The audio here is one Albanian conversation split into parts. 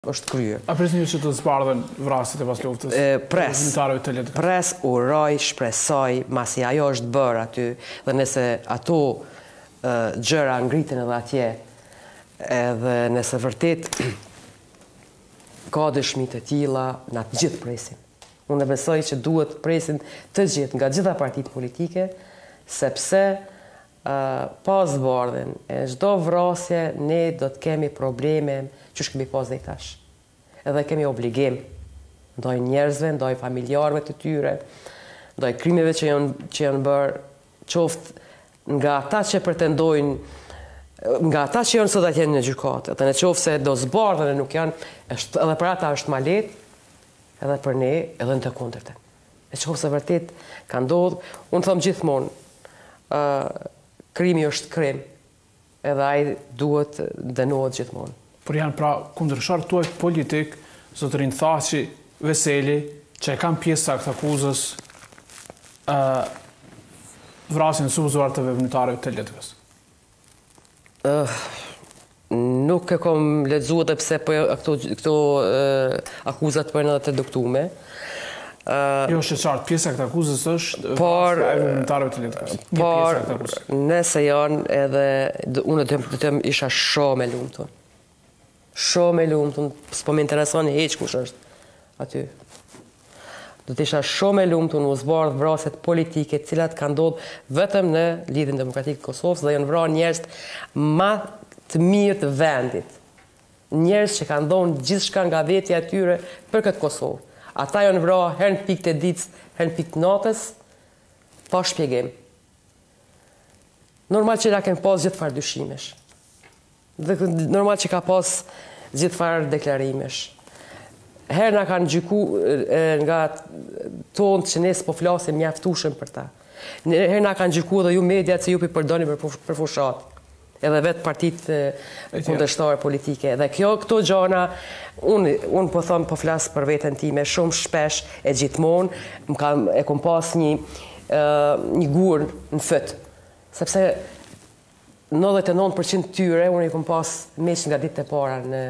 është kryer. A presni që të zbardhen vrasjet e pas luftës? Pres, uroj, shpresoj, masi ajo është bërë aty, dhe nëse ato gjëra ngritin edhe atje, edhe nëse vërtet ka dëshmi të tilla, na të gjithë presin. Unë besoj që duhet presin të gjithë, nga gjitha partitë politike, sepse pas zbardhen e çdo vrasje ne do të kemi probleme që kemi pas dhe i tash. Edhe kemi obligim ndaj njerëzve, ndaj familjarëve të tyre, ndaj krimeve që janë bërë, qoftë nga ata që pretendojnë, nga ata që janë sot atje në gjykatë, edhe në qoftë se do zbardhen e nuk janë, edhe për ata është ma lehtë, edhe për ne, edhe në të kundërtën. E qoftë se vërtet ka ndodhur, unë them gjithmonë, krimi është krim, edhe ai duhet dënohet gjithmonë. Por janë pra kundërshtar tuaj politik, zotërin Thaçi, Veseli, që e kanë pjesë të Aktakuzës, vrasjen e supozuar të veprimtarëve të letkës. Nuk e kam lexuar edhe pse po këto akuzat po janë edhe të duktume. Jo, është qartë, pjesë e Aktakuzës është vrasja e veprimtarëve të letkës. Por nëse janë edhe unë do isha shumë e lumtur. Shumë e lumtur, s'po më intereson hiç kush është aty. Do të isha shumë e lumtur në zbardh vrasjet politike, të cilat kanë ndodhur vetëm në Lidhjen Demokratike të Kosovës dhe janë vrarë njerëz më të mirë të vendit. Njerëz që kanë dhënë gjithçka nga vetja e tyre për këtë Kosovë. Ata janë vrarë herë në pikë të ditës, herë në pikë të natës, pa shpjegim. Normal që na kemi pas gjithfarë dyshimesh. Normal që ka pas gjithfarë deklarimesh. Herë na kanë gjykuar nga tonë që ne s'po flasim mjaftueshëm për ta. Herë na kanë gjykuar dhe ju mediat se ju përdorni për fushat. Edhe vetë partitë kundërshtare politike. Dhe këto gjëra, unë po them, po flas për veten time, shumë shpesh e gjithmonë e kam pas një gur në fyt. Sepse 99% tyre unë i kam pas meq nga ditët e para në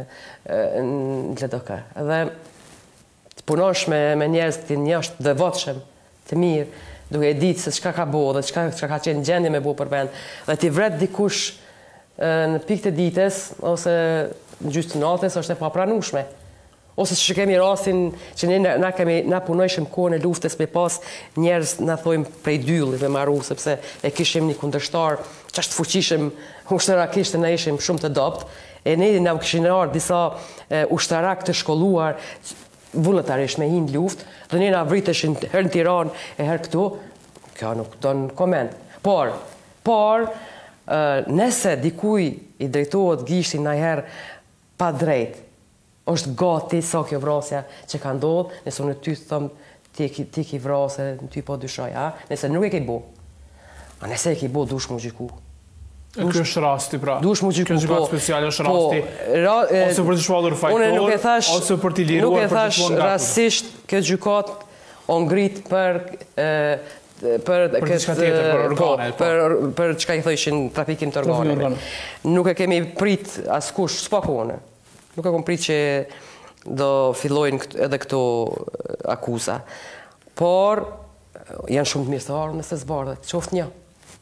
LDK. Dhe të punosh me njerëz të njohur, devotshëm, të mirë, duke e ditë se çka ka bëu dhe çka ka qenë gjendje me bëu për vend, dhe ti vret dikush në pikë të ditës ose në gjysmë të natës është e papranueshme. Ose që kemi rastin që na punojshëm kohën e luftës me pas njerëz na thojmë prej dyllit me marru, sepse e kishim një kundërshtar që është fuqishëm ushtrakisht, na ishim shumë të dopt, e ne na kishin ardhur disa ushtarak të shkolluar vullnetarisht me hinë luftë, dhe ne na vriteshin herë në Tiranë e herë këtu. Kjo nuk don koment. Por nëse dikuj i drejtohet gishti ndonjëherë pa drejt, është gati sa kjo vrasja që ka ndodhur, nëse unë ty them ti ki vrasë, ty po dyshoj, a? Nëse nuk e ke bu. A nëse e ke bu, dush mu gjyku. Kjo është rasti, pra. Dush mu gjyku, kjo gjykat speciale është rasti. Ose për të shpallur fajtor, ose për t'i liruar për të shkuar nga. Nuk e thash rastisht kjo gjykat o ngrit për diçka tjetër, për organe. Për çka i thoshin trafikim të organeve. Nuk e kemi prit askush, s'pa kone. Nuk e kom prit që do fillojnë edhe këto akuza. Por janë shumë të mirë të ardhur nëse zbardhet, qoftë një.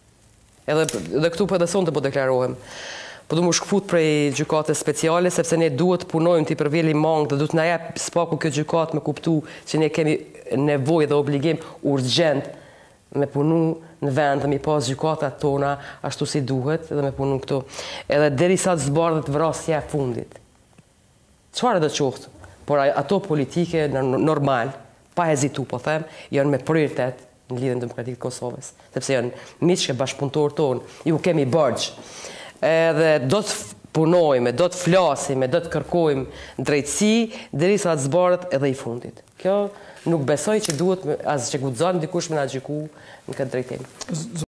Edhe këtu për dhe sonë të po deklarohem. Po du mu shkëput prej gjykatës speciale, sepse ne duhet punojmë t'i përveli mangë dhe duhet na jep spaku kjo gjykatë me kuptu që ne kemi nevojë dhe obligim urgjent me punu në vend dhe me pas gjykatat tona ashtu si duhet dhe me punu këtu. Edhe derisa të zbardhet vrasja e fundit. Çfarë do të qoftë? Por ato politike normal, pa hezitu po them, janë me prioritet në Lidhjen Demokratike të Kosovës, sepse janë miqë bashkëpunëtorë tonë, ju kemi bërgjë. Edhe do të punojme, do të flasime, do të kërkojmë drejtësi, derisa të zbardhet edhe i fundit. Kjo nuk besoj që duhet as që guxon dikush me na gjyku në këtë drejtim.